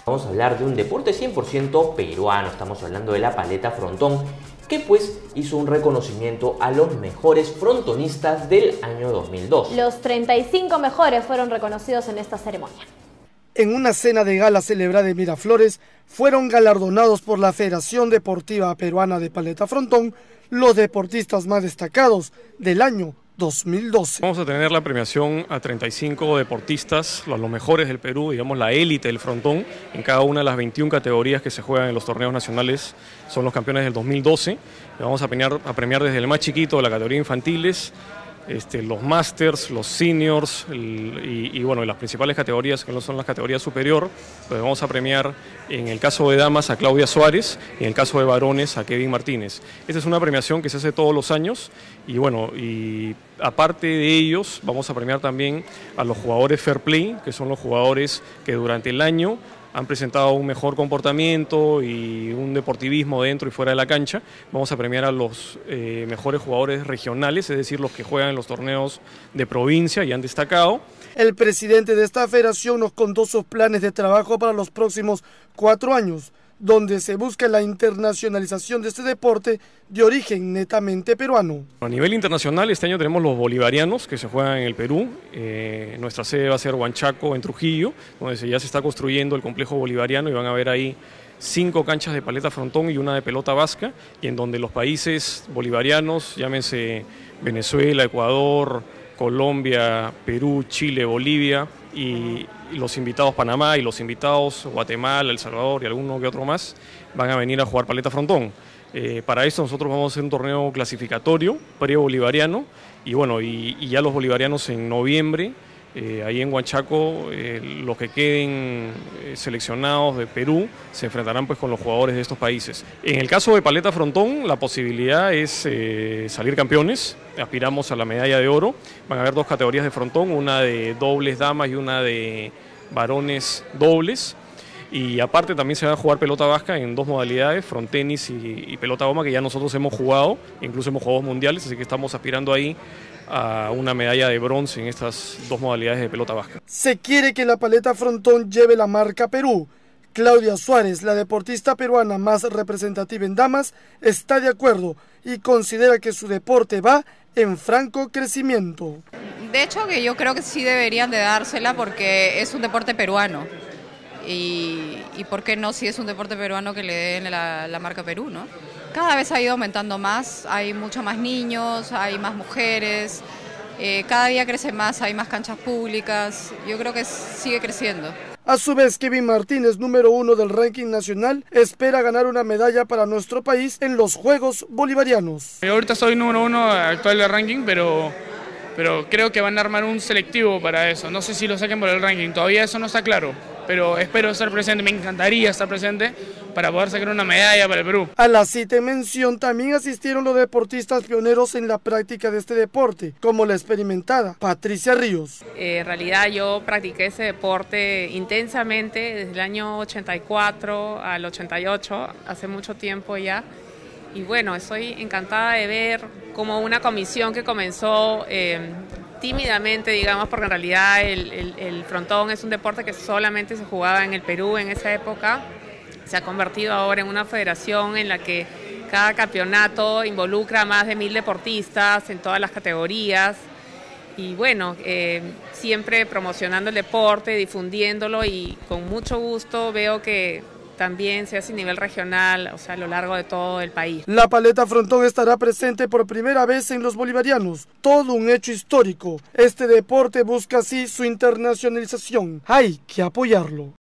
Vamos a hablar de un deporte 100% peruano, estamos hablando de la paleta frontón, que pues hizo un reconocimiento a los mejores frontonistas del año 2002. Los 35 mejores fueron reconocidos en esta ceremonia. En una cena de gala celebrada en Miraflores, fueron galardonados por la Federación Deportiva Peruana de Paleta Frontón los deportistas más destacados del año 2012. Vamos a tener la premiación a 35 deportistas, los mejores del Perú, digamos la élite del frontón, en cada una de las 21 categorías que se juegan en los torneos nacionales, son los campeones del 2012. Vamos a premiar desde el más chiquito de la categoría infantiles, los masters, los seniors y bueno, las principales categorías que no son las categorías superior. Pues vamos a premiar en el caso de damas a Claudia Suárez y en el caso de varones a Kevin Martínez. Esta es una premiación que se hace todos los años y bueno, y aparte de ellos vamos a premiar también a los jugadores Fair Play, que son los jugadores que durante el año han presentado un mejor comportamiento y un deportivismo dentro y fuera de la cancha. Vamos a premiar a los mejores jugadores regionales, es decir, los que juegan en los torneos de provincia y han destacado. El presidente de esta federación nos contó sus planes de trabajo para los próximos 4 años, donde se busca la internacionalización de este deporte de origen netamente peruano. A nivel internacional, este año tenemos los bolivarianos que se juegan en el Perú. Nuestra sede va a ser Huanchaco, en Trujillo, donde ya se está construyendo el complejo bolivariano y van a ver ahí 5 canchas de paleta frontón y una de pelota vasca, y en donde los países bolivarianos, llámense Venezuela, Ecuador, Colombia, Perú, Chile, Bolivia y los invitados Panamá y los invitados Guatemala, El Salvador y alguno que otro más van a venir a jugar paleta frontón. Para esto nosotros vamos a hacer un torneo clasificatorio pre-bolivariano y bueno, y ya los bolivarianos en noviembre, ahí en Huanchaco, los que queden seleccionados de Perú se enfrentarán pues con los jugadores de estos países. En el caso de paleta frontón, la posibilidad es salir campeones, aspiramos a la medalla de oro. Van a haber 2 categorías de frontón, una de dobles damas y una de varones dobles. Y aparte también se va a jugar pelota vasca en 2 modalidades, frontenis y pelota goma, que ya nosotros hemos jugado, incluso hemos jugado mundiales, así que estamos aspirando ahí a una medalla de bronce en estas 2 modalidades de pelota vasca. Se quiere que la paleta frontón lleve la marca Perú. Claudia Suárez, la deportista peruana más representativa en damas, está de acuerdo y considera que su deporte va en franco crecimiento. De hecho, que yo creo que sí deberían de dársela porque es un deporte peruano. Y por qué no, si es un deporte peruano, que le den la marca Perú, ¿no? Cada vez ha ido aumentando más, hay muchos más niños, hay más mujeres, cada día crece más, hay más canchas públicas, yo creo que sigue creciendo. A su vez, Kevin Martínez, número 1 del ranking nacional, espera ganar una medalla para nuestro país en los Juegos Bolivarianos. Yo ahorita soy número 1 actual del ranking, pero creo que van a armar un selectivo para eso. No sé si lo saquen por el ranking, todavía eso no está claro, pero espero estar presente, me encantaría estar presente para poder sacar una medalla para el Perú. A la cita en mención también asistieron los deportistas pioneros en la práctica de este deporte, como la experimentada Patricia Ríos. En realidad yo practiqué ese deporte intensamente desde el año 84 al 88, hace mucho tiempo ya. Y bueno, estoy encantada de ver cómo una comisión que comenzó tímidamente, digamos, porque en realidad el frontón es un deporte que solamente se jugaba en el Perú en esa época, se ha convertido ahora en una federación en la que cada campeonato involucra a más de 1000 deportistas en todas las categorías. Y bueno, siempre promocionando el deporte, difundiéndolo, y con mucho gusto veo que también se hace a nivel regional, o sea, a lo largo de todo el país. La paleta frontón estará presente por primera vez en los bolivarianos, todo un hecho histórico. Este deporte busca así su internacionalización. Hay que apoyarlo.